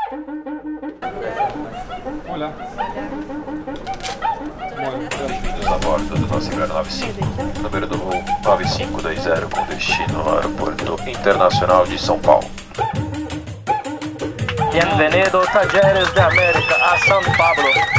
Olá. Bem-vindos a bordo do nosso 95. Número do voo 9520 com destino ao Aeroporto Internacional de São Paulo. Bienvenido Talleres de América a São Pablo.